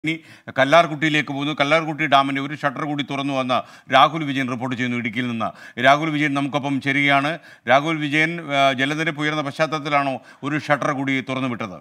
ഇനി കല്ലാർകുട്ടിയിലേക്ക് പോകുന്നു. കല്ലാർകുട്ടി ഡാമിൻ്റെ ഒരു ഷട്ടർ കൂടി തുറന്നു വന്ന രാഹുൽ വിജയൻ റിപ്പോർട്ട് ചെയ്യുന്നു ഇടുക്കിയിൽ നിന്ന്. രാഹുൽ വിജയൻ നമുക്കൊപ്പം ചേരുകയാണ്. രാഹുൽ വിജയൻ, ജലനിരപ്പ് ഉയർന്ന പശ്ചാത്തലത്തിലാണോ ഒരു ഷട്ടർ കൂടി തുറന്നു വിട്ടത്?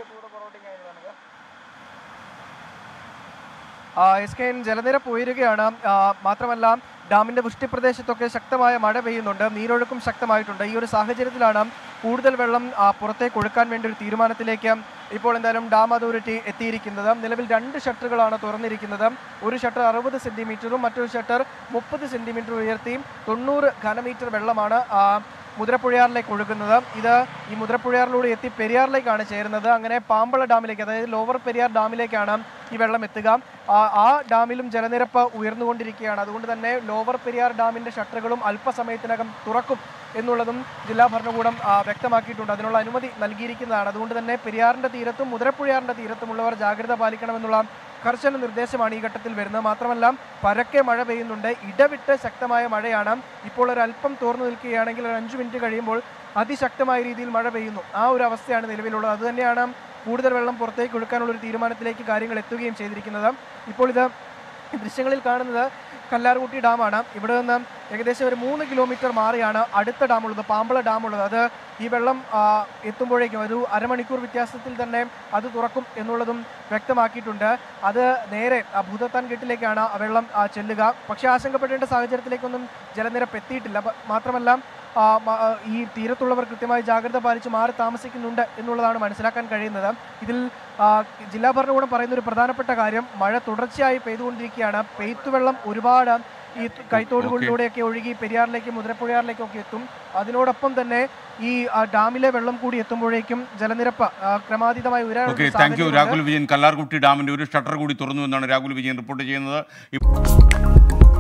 ജലനിരപ്പ് ഉയരുകയാണ്. മാത്രമല്ല ഡാമിൻ്റെ വൃഷ്ടിപ്രദേശത്തൊക്കെ ശക്തമായ മഴ പെയ്യുന്നുണ്ട്, നീരൊഴുക്കും ശക്തമായിട്ടുണ്ട്. ഈ ഒരു സാഹചര്യത്തിലാണ് കൂടുതൽ വെള്ളം പുറത്തേക്ക് ഒഴുക്കാൻ വേണ്ടി ഒരു തീരുമാനത്തിലേക്ക് ഇപ്പോൾ എന്തായാലും ഡാം അതോറിറ്റി എത്തിയിരിക്കുന്നത്. നിലവിൽ 2 ഷട്ടറുകളാണ് തുറന്നിരിക്കുന്നത്. ഒരു ഷട്ടർ 60 സെൻറ്റിമീറ്ററും മറ്റൊരു ഷട്ടർ 30 സെൻറ്റിമീറ്റർ ഉയർത്തി 90 ഘനമീറ്റർ വെള്ളമാണ് മുതിരപ്പുഴയാറിലേക്ക് ഒഴുകുന്നത്. ഇത് ഈ മുതിരപ്പുഴയാറിലൂടെ എത്തി പെരിയാറിലേക്കാണ് ചേരുന്നത്. അങ്ങനെ പാമ്പള ഡാമിലേക്ക്, അതായത് ലോവർ പെരിയാർ ഡാമിലേക്കാണ് ഈ വെള്ളം എത്തുക. ആ ഡാമിലും ജലനിരപ്പ് ഉയർന്നുകൊണ്ടിരിക്കുകയാണ്. അതുകൊണ്ട് തന്നെ ലോവർ പെരിയാർ ഡാമിൻ്റെ ഷട്ടറുകളും അല്പസമയത്തിനകം തുറക്കും എന്നുള്ളതും ജില്ലാ ഭരണകൂടം വ്യക്തമാക്കിയിട്ടുണ്ട്. അതിനുള്ള അനുമതി നൽകിയിരിക്കുന്നതാണ്. അതുകൊണ്ട് തന്നെ പെരിയാറിൻ്റെ തീരത്തും മുതിരപ്പുഴയാറിൻ്റെ തീരത്തുമുള്ളവർ ജാഗ്രത പാലിക്കണമെന്നുള്ള കർശന നിർദ്ദേശമാണ് ഈ ഘട്ടത്തിൽ വരുന്നത്. മാത്രമല്ല പരക്കെ മഴ പെയ്യുന്നുണ്ട്, ഇടവിട്ട് ശക്തമായ മഴയാണ്. ഇപ്പോൾ ഒരല്പം തോർന്നു നിൽക്കുകയാണെങ്കിൽ ഒരു 5 മിനിറ്റ് കഴിയുമ്പോൾ അതിശക്തമായ രീതിയിൽ മഴ പെയ്യുന്നു. ആ ഒരു അവസ്ഥയാണ് നിലവിലുള്ളത്. അതുതന്നെയാണ് കൂടുതൽ വെള്ളം പുറത്തേക്ക് ഒഴുക്കാനുള്ള ഒരു തീരുമാനത്തിലേക്ക് കാര്യങ്ങൾ എത്തുകയും ചെയ്തിരിക്കുന്നത്. ഇപ്പോൾ ഇത് ദൃശ്യങ്ങളിൽ കാണുന്നത് കല്ലാർകുട്ടി ഡാമാണ്. ഇവിടെ നിന്ന് ഏകദേശം ഒരു 3 കിലോമീറ്റർ മാറിയാണ് അടുത്ത ഡാമുള്ളത്, പാമ്പള ഡാമുള്ളത്. അത് ഈ വെള്ളം എത്തുമ്പോഴേക്കും ഒരു അരമണിക്കൂർ വ്യത്യാസത്തിൽ തന്നെ അത് തുറക്കും എന്നുള്ളതും വ്യക്തമാക്കിയിട്ടുണ്ട്. അത് നേരെ ഭൂതത്താൻ കെട്ടിലേക്കാണ് വെള്ളം ചെല്ലുക. പക്ഷേ ആശങ്കപ്പെടേണ്ട സാഹചര്യത്തിലേക്കൊന്നും ജലനിരപ്പ് എത്തിയിട്ടില്ല. മാത്രമല്ല ഈ തീരത്തുള്ളവർ കൃത്യമായി ജാഗ്രത പാലിച്ച് മാറി താമസിക്കുന്നുണ്ട് എന്നുള്ളതാണ് മനസ്സിലാക്കാൻ കഴിയുന്നത്. ഇതിൽ ജില്ലാ ഭരണകൂടം പറയുന്ന ഒരു പ്രധാനപ്പെട്ട കാര്യം, മഴ തുടർച്ചയായി പെയ്തുകൊണ്ടിരിക്കുകയാണ്. പെയ്ത്തുവെള്ളം ഒരുപാട് ഈ കൈത്തോടുകളിലൂടെയൊക്കെ ഒഴുകി പെരിയാറിലേക്കും മുതിരപ്പുഴയാറിലേക്കും ഒക്കെ എത്തും. അതിനോടൊപ്പം തന്നെ ഈ ഡാമിലെ വെള്ളം കൂടി എത്തുമ്പോഴേക്കും ജലനിരപ്പ് ക്രമാതീതമായി ഉയരാൻ. Thank you Rahul Vijayan. കല്ലാർകുട്ടി ഡാമിൻ്റെ ഒരു ഷട്ടർ കൂടി തുറന്നു എന്നാണ് രാഹുൽ വിജയൻ റിപ്പോർട്ട് ചെയ്യുന്നത്.